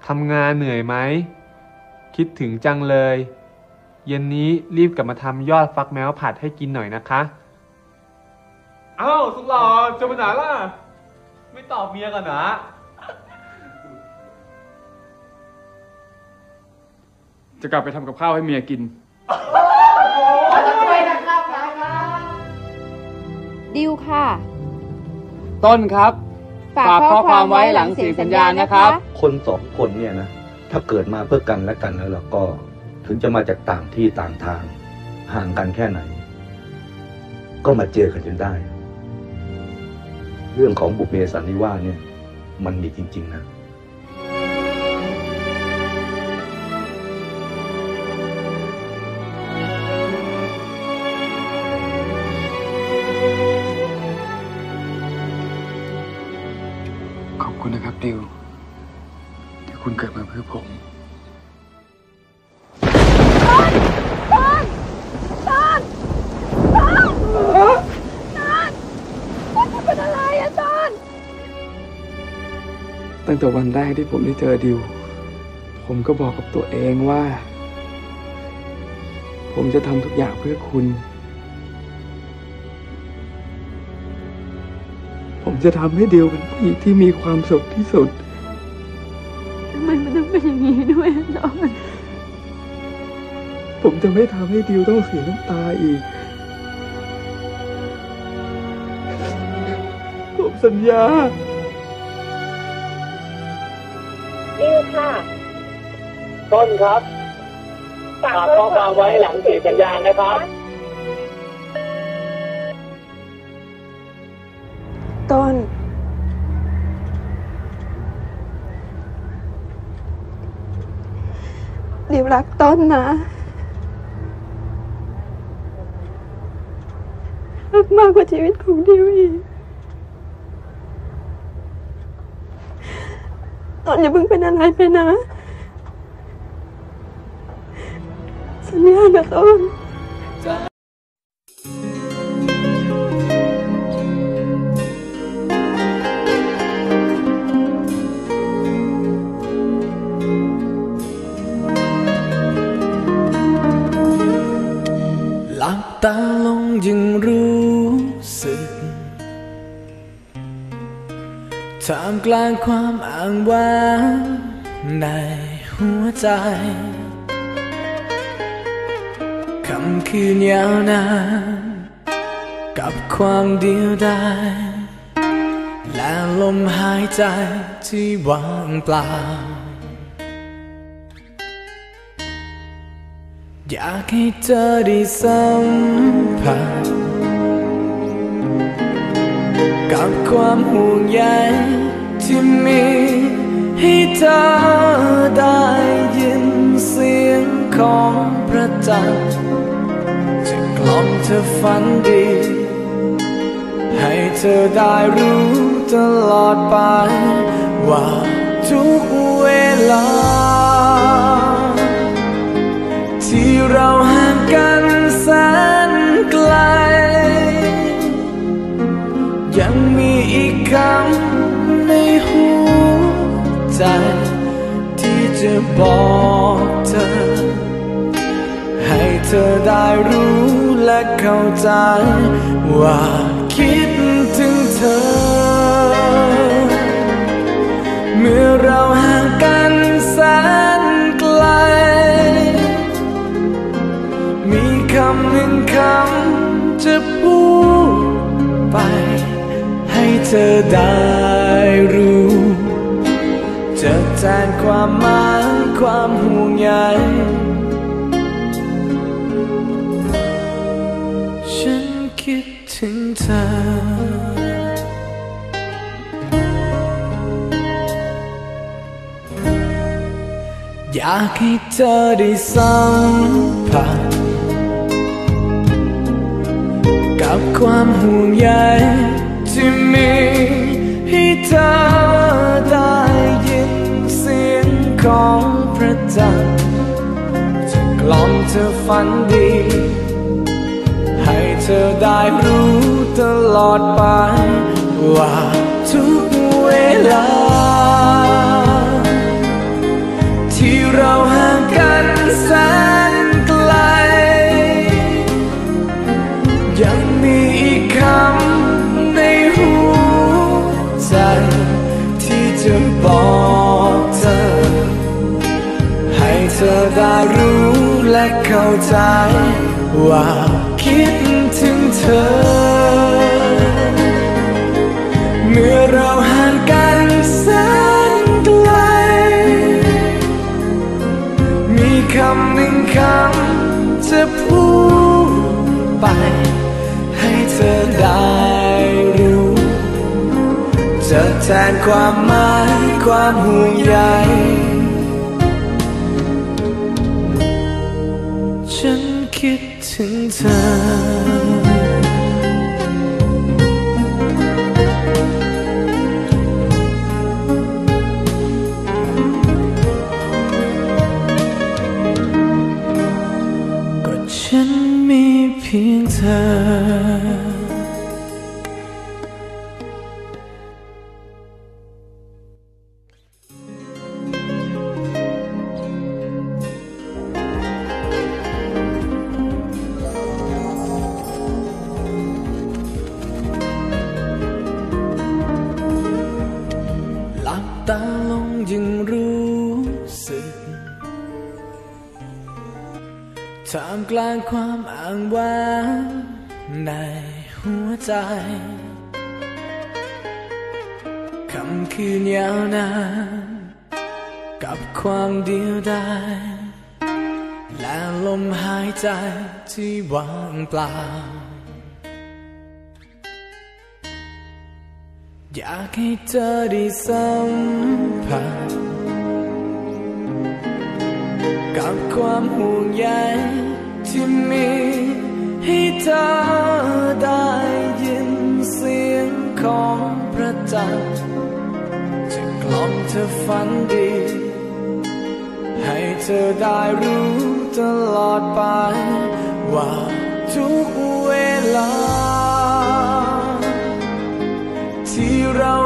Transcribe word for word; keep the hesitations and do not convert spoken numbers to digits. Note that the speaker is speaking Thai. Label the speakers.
Speaker 1: ำงานเหนื่อยไหมคิดถึงจังเลยเย็นนี้รีบกลับมาทำยอดฟักแมวผัดให้กินหน่อยนะคะอ้าวสุดหล่อจะไปไหนล่ะไม่ตอบเมียกันนะ
Speaker 2: จะกลับไปทำกับข้าวให้เมียกิน
Speaker 3: ดิวค่ะ
Speaker 2: ต้นครับ
Speaker 3: ฝากข้อความไว้หลังเสียงสัญญาณนะครับ
Speaker 4: คนสองคนเนี่ยนะถ้าเกิดมาเพื่อกันและกันแล้วเราก็ถึงจะมาจากต่างที่ต่างทางห่างกันแค่ไหนก็มาเจอกันจนได้เรื่องของบุพเพสันนิวาสเนี่ยมันมีจริงๆนะ
Speaker 2: ขอบคุณนะครับดิวที่คุณเกิดมาเพื่อผม
Speaker 3: ต้นต้นต้นต้นต้นต้นเป็นอะไรอะต้น
Speaker 2: ตั้งแต่วันแรกที่ผมได้เจอดิวผมก็บอกกับตัวเองว่าผมจะทำทุกอย่างเพื่อคุณผมจะทำให้ดิวเป็นผู้หญิงที่มีความสุขที่สุด
Speaker 3: ทำไมมันต้องเป็นอย่างนี้ด้วยต้น
Speaker 2: ผมจะไม่ทำให้ดิวต้องเสียน้ำตาอีกผมสัญญา
Speaker 3: ดิวค่ะ
Speaker 5: ต้นครับฝากข้อความไว้หลังเสียงสัญญาณนะครับ
Speaker 3: ต้นดิวรักต้นนะรักมากกว่าชีวิตของดิวอีกต้นอย่าเพิ่งเป็นอะไรไปนะสัญญานะต้น
Speaker 6: หลับตาลงยังรู้สึกท่ามกลางความอ้างว้างในหัวใจค่ำคืนยาวนานกับความเดียวดายและลมหายใจที่ว่างเปล่าอยากให้เธอได้สัมผัสกับความห่วงใยที่มีให้เธอได้ยินเสียงของพระจันทร์จะกล่อมเธอฝันดีให้เธอได้รู้ตลอดไปว่าทุกเวลาที่เราห่างกันแสนไกลยังมีอีกคำในหัวใจที่จะบอกเธอให้เธอได้รู้และเข้าใจว่าคิดถึงเธอเมื่อเราห่างกันแสนไกลมีคำหนึ่งคำจะพูดไปให้เธอได้รู้จะแทนความหมายความห่วงใยฉันคิดถึงเธออยากให้เธอได้สัมผัสกับความห่วงใยที่มีให้เธอได้ยินเสียงของพระจันทร์จะกล่อมเธอฝันดีให้เธอได้รู้ตลอดไปว่าทุกเวลาได้รู้และเข้าใจว่าคิดถึงเธอเมื่อเราห่างกันแสนไกลมีคำหนึ่งคำจะพูดไปให้เธอได้รู้จะแทนความหมายความห่วงใยฉันคิดถึงเธอก็ฉันมีเพียงเธอตาลงยังรู้สึกท่ามกลางความอ้างว้างในหัวใจค่ำคืนยาวนานกับความเดียวดายและลมหายใจที่ว่างเปล่าอยากให้เธอได้สัมผัสกับความห่วงใยที่มีให้เธอได้ยินเสียงของพระจันทร์จะกล่อมเธอฝันดีให้เธอได้รู้ตลอดไปว่าทุกเวลาที่เรา